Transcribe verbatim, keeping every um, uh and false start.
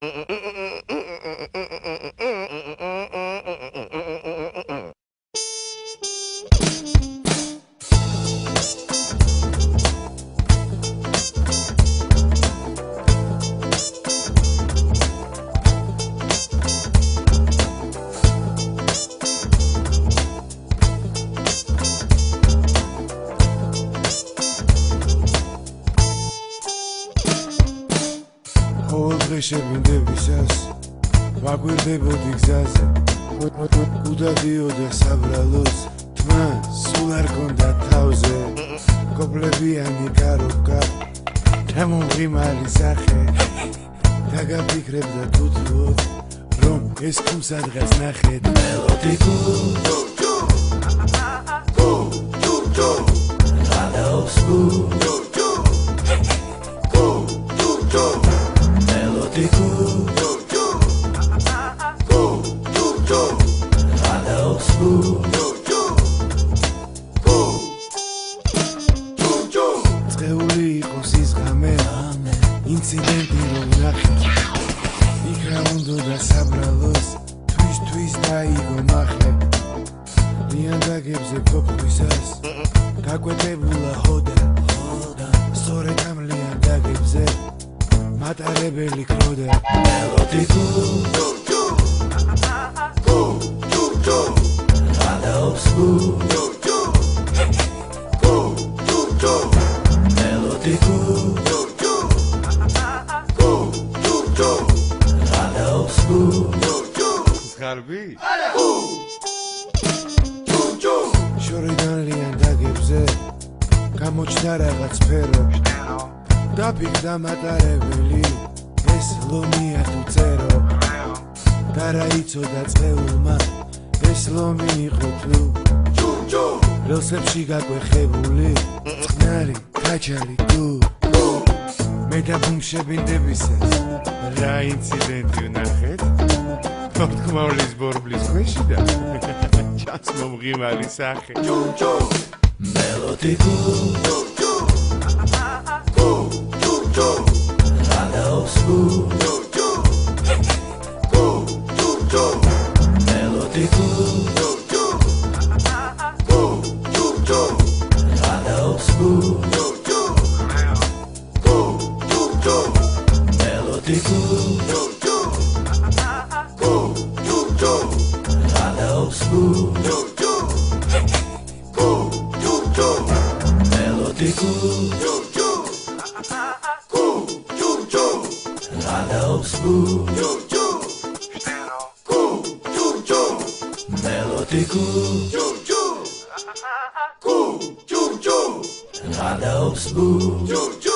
შემინდებისას ვაგვირდებოდი გზაზე უდადიოდა საბრალოს თმა სულ არ გონდა თავზე გობლებიანი კაროკა დამომღიმალი სახე დაგაფიქრებდა თუთუოდ რომ ეს კუმს ადგას ნახეთ მელოდიკურ წეული იყოს ის ღამე ინციდენტი რომ ნახეთ იქ რა უნდოდა საბრალოს თვისთვის დაიგო მახე ლიანდაგებზე გოფრისას გაკვეთებულა ჰოდა სწორედ ამ ლიანდაგებზე მატარებელი ქროდა მელოდიკურ ზღარბი? შორიდან ლიანდაგებზე გამოჩნდა რაღაც სფერო დაფიქრდა მატარებელი ეს ლომია თუ წერო და რა იცოდა წეულმა ეს ლომი იყო თუ რელსებში გაკვეხებული წყნარი გაჩალი თუ მე და ბუმ შევინდებისას რა ინციდენტი ვნახეთ თორთქმავლის ბორბლის ქვეშიდან ჩანს მომღიმარი სახე მელოდიკურ Melodic